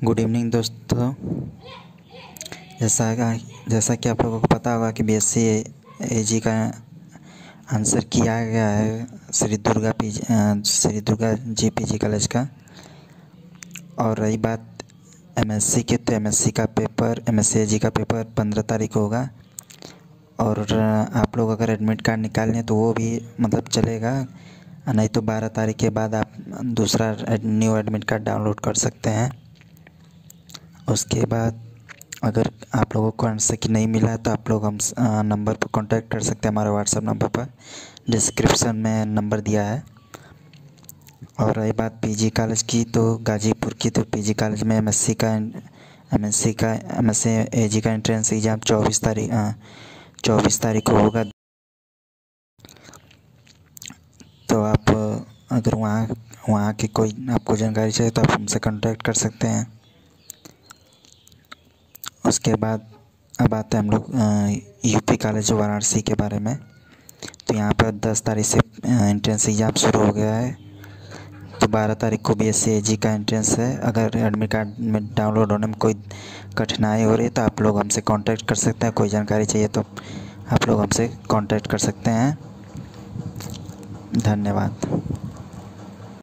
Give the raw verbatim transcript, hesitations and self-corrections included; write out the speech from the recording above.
Good evening दोस्तों। जैसा जैसा कि आप लोगों को पता होगा कि बीएससी एजी का आंसर किया गया है Shri Durga P Shri Durga ji PG college का। और रही बात एमएससी की, तो एमएससी का पेपर एमएससी एजी का पेपर पंद्रह तारीख को होगा। और आप लोग अगर एडमिट कार्ड निकाल लें तो वो भी मतलब चलेगा, नहीं तो बारह तारीख के बाद आप दूसरा न्यू एडमिट कार्ड डाउनलोड कर सकते हैं। उसके बाद अगर आप लोगों को आंसर की नहीं मिला तो आप लोग हम नंबर पर कांटेक्ट कर सकते हैं, हमारे व्हाट्सएप नंबर पर, डिस्क्रिप्शन में नंबर दिया है। और रही बात पीजी कॉलेज की, तो गाजीपुर की, तो पीजी कॉलेज में एमएससी का एमएससी का एमएससी एजी का एंट्रेंस एग्ज़ाम चौबीस तारीख चौबीस तारीख को होगा। तो आप अगर वहाँ वहाँ की कोई आपको जानकारी चाहिए तो आप हमसे कांटेक्ट कर सकते हैं। उसके बाद अब आते हैं हम लोग यूपी कॉलेज वाराणसी के बारे में। तो यहाँ पर दस तारीख से एंट्रेंस एग्ज़ाम शुरू हो गया है। तो बारह तारीख को बीएससी एजी का एंट्रेंस है। अगर एडमिट कार्ड में डाउनलोड होने में कोई कठिनाई हो रही है तो आप लोग हमसे कांटेक्ट कर सकते हैं। कोई जानकारी चाहिए तो आप लोग हमसे कांटेक्ट कर सकते हैं। धन्यवाद।